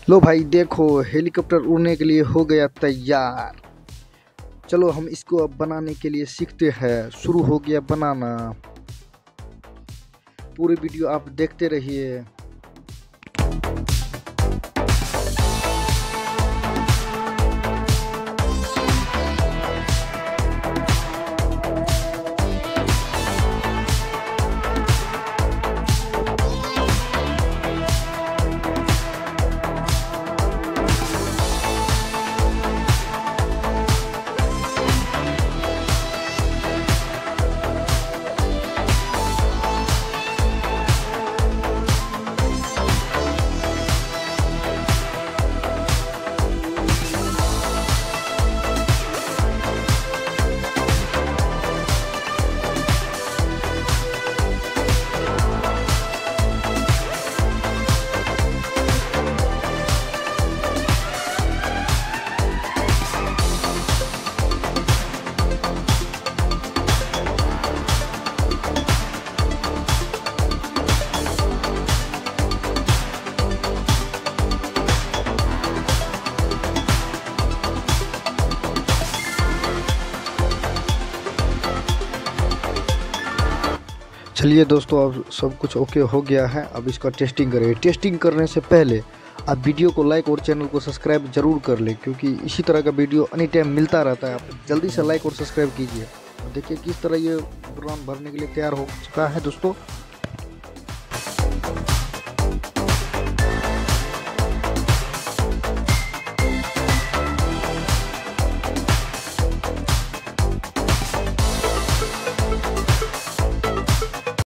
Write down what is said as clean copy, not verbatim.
लो भाई देखो, हेलीकॉप्टर उड़ने के लिए हो गया तैयार। चलो हम इसको अब बनाने के लिए सीखते हैं। शुरू हो गया बनाना। पूरी वीडियो आप देखते रहिए। चलिए दोस्तों, अब सब कुछ ओके हो गया है। अब इसका टेस्टिंग करेंगे। टेस्टिंग करने से पहले आप वीडियो को लाइक और चैनल को सब्सक्राइब जरूर कर लें, क्योंकि इसी तरह का वीडियो एनी टाइम मिलता रहता है। आप जल्दी से लाइक और सब्सक्राइब कीजिए। देखिए किस तरह ये उड़ान भरने के लिए तैयार हो चुका है दोस्तों।